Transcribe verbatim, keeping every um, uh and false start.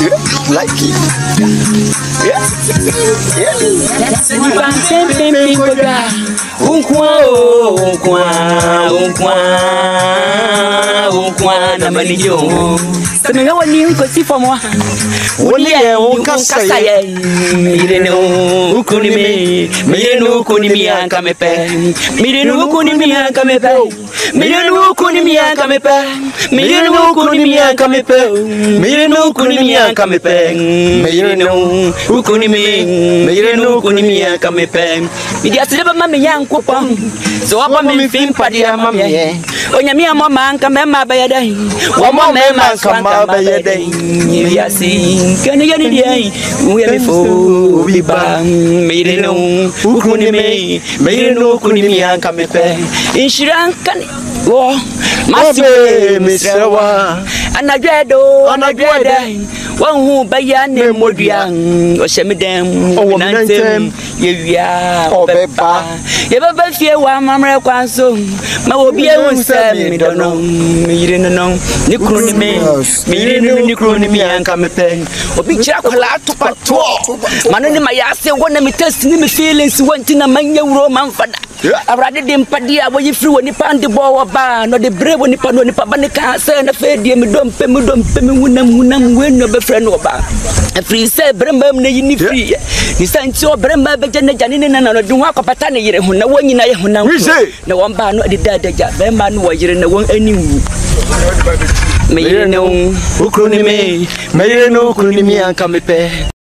Like it. Yeah. Yeah. Unkwa, unkwa, unkwa, unkwa na maniyo. Samina wani unko si famwa. Wani ya unkasa ye. Mireno ukuni me, mireno ukuni miyanka mepe. Mireno ukuni miyanka mepe. Mireno ukuni miyanka mepe. Mireno ukuni miyanka mepe. Mireno ukuni miyanka mepe. Mireno ukuni me, mireno ukuni miyanka mepe. Midia sileba mami yanku pam. So apa mi film padia mami. Onya mi mama anka mema bayadai. Wa mama mema anka bayadai. Midia si kani gani dia. Uya mi fo biba. Mireno ukuni me, mireno ukuni mi anka mepe. Inshiran kani wo masiwe misrawa. Anadwedo anadwedai. Wanhu bayane modian. Oshemidem nantem yewia obeba. Yebaba fie wa mamre kwanso. Ma obi ehunsa mi dono. Mire no ni kro ni me. Mire no ni kro ni mi anka mepe. Obi kira kwala atopato. Mano ni mayase wona me test ni me feelings wanti na manya wuro manfada. Awrade dem padia wo yifri woni pande bo wo ba no de bre woni pa no ni pa bane ka se na fe die me dompe me dompe me wunam wunam wenno be frɛ no ba free se brembam na yini free ni santi o bremba be jane jane ne na no de ho akopata ne yire ho na wonyina ye honam na won ba no de dada ja be ma no wo yire na won ani wu me yire no ukro ni me me yire no ukro ni mi anka me pe